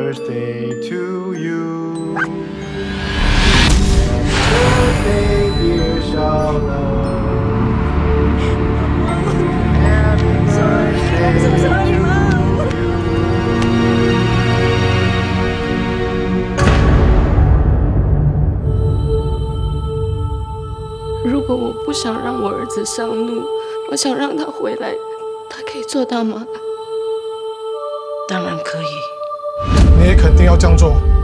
birthday to you. Birthday, dear Charlotte. Happy birthday to you. 如果我不想让我儿子上路，我想让他回来，他可以做到吗？ 当然可以。 你也肯定要这样做。